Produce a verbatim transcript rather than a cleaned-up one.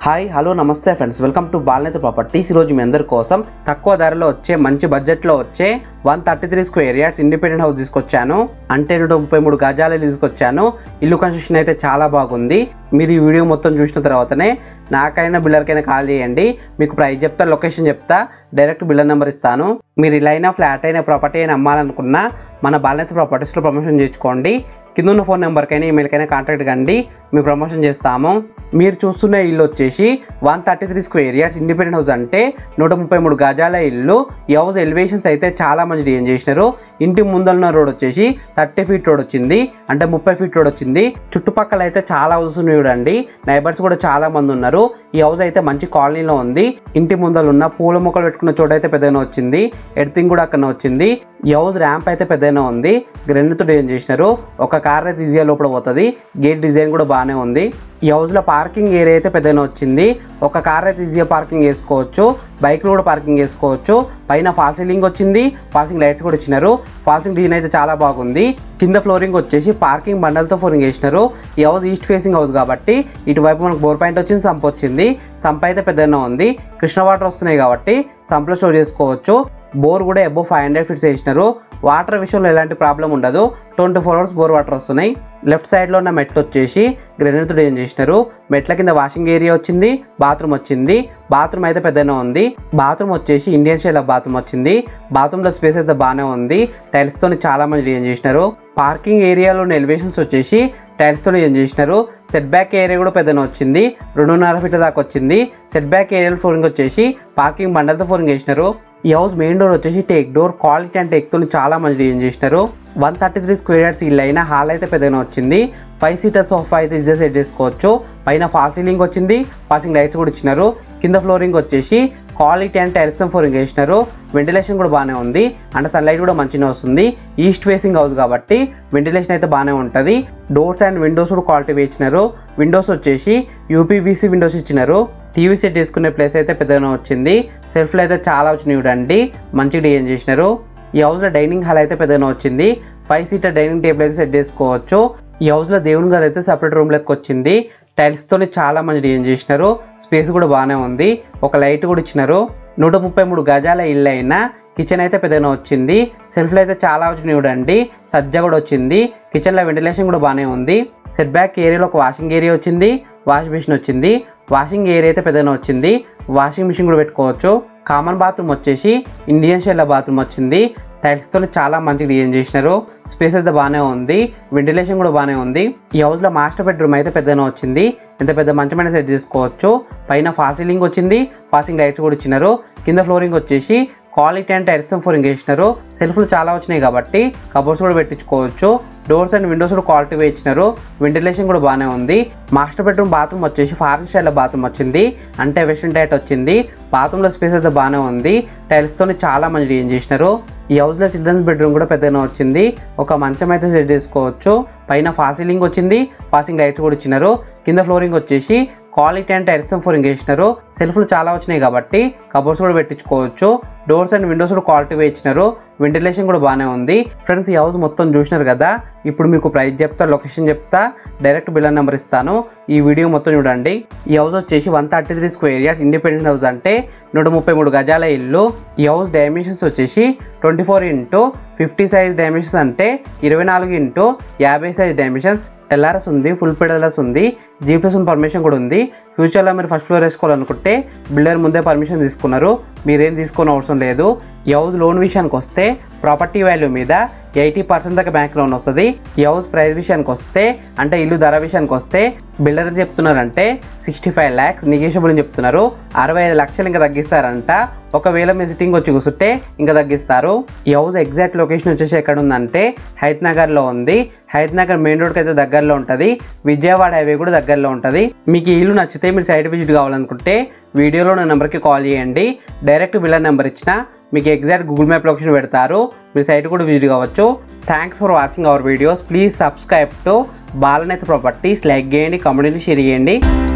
Hi hello namaste friends, welcome to Balanetha properties. ఈరోజు మీ అందరి కోసం తక్కువ ధరలో వచ్చే మంచి బడ్జెట్లో వచ్చే one thirty three square yards independent house తీసుకొచ్చాను. అంటే నూట ముప్పై మూడు గజాలు తీసుకొచ్చాను. ఇల్లు కన్స్ట్రక్షన్ అయితే చాలా బాగుంది. మీరు ఈ వీడియో మొత్తం చూసిన తర్వాతనే నాకైనా బిల్డర్కైనా కాల్ చేయండి. మీకు ప్రైస్ చెప్తా, లొకేషన్ చెప్తా, డైరెక్ట్ బిల్డర్ నెంబర్ ఇస్తాను. మీరు ఇలా అయినా ఫ్లాట్ అయినా ప్రాపర్టీ అయినా అమ్మాలనుకున్నా మన బాలనేత ప్రాపర్టీస్లో ప్రమోషన్ చేసుకోండి. కింద ఉన్న ఫోన్ నెంబర్కైనా ఈమెయిల్కైనా కాంటాక్ట్ కండి, మేము ప్రమోషన్ చేస్తాము. మీరు చూస్తున్న ఇల్లు వచ్చేసి one thirty three square yards independent house, అంటే నూట ముప్పై మూడు గజాల ఇల్లు. ఈ హౌస్ ఎలివేషన్స్ అయితే చాలా మంచి డిజైన్ చేసినారు. ఇంటి ముందరున్న రోడ్ వచ్చేసి థర్టీ ఫీట్ రోడ్ వచ్చింది, అంటే ముప్పై ఫీట్ రోడ్ వచ్చింది. చుట్టుపక్కల అయితే చాలా హౌసెస్ ఉన్నాయి చూడండి. నైబర్స్ కూడా చాలా మంది ఉన్నారు. ఈ హౌస్ అయితే మంచి కాలనీలో ఉంది. ఇంటి ముందర ఉన్న పూల మొక్కలు పెట్టుకున్న చోట అయితే పెద్దగా వచ్చింది. ఎర్తింగ్ కూడా అక్కడ వచ్చింది. ఈ హౌస్ ర్యాంప్ అయితే పెద్దగా ఉంది. గ్రెన్తో డిజైన్ చేసినారు. ఒక కార్ అయితే ఈజీగా లోపల పోతుంది. గేట్ డిజైన్ కూడా బాగానే ఉంది. ఈ హౌస్లో పార్కింగ్ ఏరియా అయితే పెద్దగా వచ్చింది. ఒక కార్ అయితే ఈజీగా పార్కింగ్ చేసుకోవచ్చు. బైక్లు కూడా పార్కింగ్ చేసుకోవచ్చు. పైన ఫాల్ సీలింగ్ వచ్చింది. ఫాల్సింగ్ లైట్స్ కూడా ఇచ్చినారు. ఫాల్సింగ్ డిజైన్ అయితే చాలా బాగుంది. కింద ఫ్లోరింగ్ వచ్చేసి పార్కింగ్ బండలతో ఫ్లోరింగ్ చేసినారు. ఈ హౌస్ ఈస్ట్ ఫేసింగ్ హౌస్ కాబట్టి ఇటువైపు మనకు బోర్ పాయింట్ వచ్చింది, సంప్ వచ్చింది. సంప్ అయితే పెద్దగా ఉంది. కృష్ణ వాటర్ వస్తున్నాయి కాబట్టి సంప్లో స్టోర్ చేసుకోవచ్చు. బోర్ కూడా అబో ఫైవ్ హండ్రెడ్ ఫీట్స్ వేసినారు. వాటర్ విషయంలో ఎలాంటి ప్రాబ్లం ఉండదు. Twenty four hours bore water వస్తున్నాయి. లెఫ్ట్ సైడ్లో ఉన్న మెట్లు వచ్చేసి గ్రెనైట్తో డిజైన్ చేసినారు. మెట్ల కింద వాషింగ్ ఏరియా వచ్చింది. బాత్రూమ్ వచ్చింది. బాత్రూమ్ అయితే పెద్దగా ఉంది. బాత్రూమ్ వచ్చేసి ఇండియన్ స్టైల్ బాత్రూమ్ వచ్చింది. బాత్రూంలో స్పేస్ అయితే బాగానే ఉంది. టైల్స్తో చాలా మంది డిజైన్ చేసినారు. పార్కింగ్ ఏరియాలో ఉన్న ఎలివేషన్స్ వచ్చేసి టైల్స్తో డిజైన్ చేసినారు. సెట్ బ్యాక్ ఏరియా కూడా పెద్దగా వచ్చింది. రెండున్నర ఫీట్ల దాకా వచ్చింది. సెట్ బ్యాక్ ఏరియాలో ఫ్లోరింగ్ వచ్చేసి పార్కింగ్ బండలతో ఫ్లోరింగ్ చేసినారు. ఈ హౌస్ మెయిన్ డోర్ వచ్చేసి టేక్ డోర్. క్వాలిటీ అండ్ టేక్తో చాలా మంది డిజైన్ చేసినారు. One thirty three square yards ఇల్లు అయినా హాల్ అయితే పెద్దగా వచ్చింది. ఫైవ్ సీటర్ సోఫా అయితే ఈజీగా సెట్ చేసుకోవచ్చు. పైన ఫాల్ సీలింగ్ వచ్చింది. పాసింగ్ లైట్స్ కూడా ఇచ్చినారు. కింద ఫ్లోరింగ్ వచ్చేసి క్వాలిటీ అండ్ టైల్స్ ఫ్లోరింగ్ వేసినారు. వెంటిలేషన్ కూడా బాగానే ఉంది. అంటే సన్లైట్ కూడా మంచిగా వస్తుంది. ఈస్ట్ ఫేసింగ్ హౌస్ కాబట్టి వెంటిలేషన్ అయితే బాగానే ఉంటుంది. డోర్స్ అండ్ విండోస్ కూడా క్వాలిటీ వేసినారు. విండోస్ వచ్చేసి యూపీవీసీ విండోస్ ఇచ్చినారు. టీవీ సెట్ చేసుకునే ప్లేస్ అయితే పెద్దగా వచ్చింది. సెల్ఫ్లు అయితే చాలా వచ్చినాయి చూడండి. మంచిగా డిజైన్ చేసినారు. ఈ హౌస్లో డైనింగ్ హాల్ అయితే పెద్దగా వచ్చింది. ఫైవ్ సీటర్ డైనింగ్ టేబుల్ అయితే సెట్ చేసుకోవచ్చు. ఈ హౌస్లో దేవుని గది అయితే సపరేట్ రూమ్ లెక్క వచ్చింది. టైల్స్తో చాలా మంచి డిజైన్ చేసినారు. స్పేస్ కూడా బాగానే ఉంది. ఒక లైట్ కూడా ఇచ్చినారు. నూట ముప్పై మూడు గజాల ఇల్లు అయినా కిచెన్ అయితే పెద్దగా వచ్చింది. సెల్ఫ్లు అయితే చాలా వచ్చినాయి చూడండి. సజ్జ కూడా వచ్చింది. కిచెన్లో వెంటిలేషన్ కూడా బాగానే ఉంది. సెట్ బ్యాక్ ఏరియాలో ఒక వాషింగ్ ఏరియా వచ్చింది. వాష్ మిషన్ వచ్చింది. వాషింగ్ ఏరియా అయితే పెద్దగా వచ్చింది. వాషింగ్ మిషన్ కూడా పెట్టుకోవచ్చు. కామన్ బాత్రూమ్ వచ్చేసి ఇండియన్ స్టైల్ బాత్రూమ్ వచ్చింది. టైల్స్తో చాలా మంచిగా డిజైన్ చేసినారు. స్పేస్ అయితే బాగానే ఉంది. వెంటిలేషన్ కూడా బాగానే ఉంది. ఈ హౌస్లో మాస్టర్ బెడ్రూమ్ అయితే పెద్దగా వచ్చింది. ఎంత పెద్ద మంచమైన సెట్ చేసుకోవచ్చు. పైన ఫాల్ సీలింగ్ వచ్చింది. పాసింగ్ లైట్స్ కూడా ఇచ్చినారు. కింద ఫ్లోరింగ్ వచ్చేసి క్వాలిటీ అండ్ టైల్స్ ఫ్లోరింగ్ వేసినారు. సెల్ఫ్లు చాలా వచ్చినాయి కాబట్టి కబోర్డ్స్ కూడా పెట్టించుకోవచ్చు. డోర్స్ అండ్ విండోస్ కూడా క్వాలిటీ ఇచ్చినారు. వెంటిలేషన్ కూడా బాగానే ఉంది. మాస్టర్ బెడ్రూమ్ బాత్రూమ్ వచ్చేసి ఫారెన్ స్టైల్ బాత్రూమ్ వచ్చింది. అంటే వెస్ట్రన్ టైట్ వచ్చింది. బాత్రూంలో స్పేస్ అయితే బాగానే ఉంది. టైల్స్తో చాలా మంచి డిజైన్ చేసినారు. ఈ హౌస్లో చిల్డ్రన్స్ బెడ్రూమ్ కూడా పెద్దగా వచ్చింది. ఒక మంచం అయితే సెట్ చేసుకోవచ్చు. పైన ఫాల్ సీలింగ్ వచ్చింది. పాసింగ్ లైట్స్ కూడా ఇచ్చినారు. కింద ఫ్లోరింగ్ వచ్చేసి క్వాలిటీ అండ్ టైల్స్ ఫ్లోరింగ్ వేసినారు. సెల్ఫ్లు చాలా వచ్చినాయి కాబట్టి కబోర్డ్స్ కూడా పెట్టించుకోవచ్చు. డోర్స్ అండ్ విండోస్ కూడా క్వాలిటీ ఇచ్చినారు. వెంటిలేషన్ కూడా బాగానే ఉంది. ఫ్రెండ్స్, ఈ హౌస్ మొత్తం చూసినారు కదా. ఇప్పుడు మీకు ప్రైస్ చెప్తా, లొకేషన్ చెప్తా, డైరెక్ట్ బిల్డర్ నెంబర్ ఇస్తాను. ఈ వీడియో మొత్తం చూడండి. ఈ హౌస్ వచ్చేసి one thirty three square yards independent house, అంటే నూట ముప్పై మూడు గజాల ఇల్లు. ఈ హౌస్ డైమెన్షన్స్ వచ్చేసి twenty four into fifty size dimensions, అంటే ఇరవై నాలుగు ఇంటూ యాభై సైజ్ డైమెన్షన్స్. ఎల్ఆర్ఎస్ ఉంది. ఫుల్ పెడల్స్ ఉంది. జీ ప్లస్ వన్ పర్మిషన్ కూడా ఉంది. ఫ్యూచర్లో మీరు ఫస్ట్ ఫ్లోర్ వేసుకోవాలనుకుంటే బిల్డర్ ముందే పర్మిషన్ తీసుకున్నారు. మీరేం తీసుకునే అవసరం లేదు. ఈ హౌస్ లోన్ విషయానికి వస్తే ప్రాపర్టీ వాల్యూ మీద ఎయిటీ పర్సెంట్ దాకా బ్యాంక్ లోన్ వస్తుంది. ఈ హౌస్ ప్రైస్ విషయానికి వస్తే, అంటే ఇల్లు ధర విషయానికి వస్తే బిల్డర్ ఏం చెప్తున్నారంటే సిక్స్టీ ఫైవ్ ల్యాక్స్ నెగోషియబుల్ అని చెప్తున్నారు. అరవై ఐదు లక్షలు ఇంకా తగ్గిస్తారంట. ఒకవేళ మీ సిట్టింగ్ వచ్చి కూర్చుంటే ఇంకా తగ్గిస్తారు. ఈ హౌస్ ఎగ్జాక్ట్ లొకేషన్ వచ్చేసి ఎక్కడ ఉందంటే హైదనగర్లో ఉంది. హైదనగర్ మెయిన్ రోడ్కి అయితే దగ్గరలో ఉంటుంది. విజయవాడ హైవే కూడా దగ్గరలో ఉంటుంది. మీకు ఈ ఇల్లు నచ్చితే మీరు సైట్ విజిట్ కావాలనుకుంటే వీడియోలో నా నెంబర్కి కాల్ చేయండి. డైరెక్ట్ బిల్డర్ నెంబర్ ఇచ్చిన మీకు ఎగ్జాక్ట్ గూగుల్ మ్యాప్ లొకేషన్ పెడతారు. మీరు సైట్ కూడా విజిట్ కావచ్చు. Thanks for watching our videos. Please subscribe to Balanetha properties. Like చేయండి, కామెంట్ షేర్ చేయండి.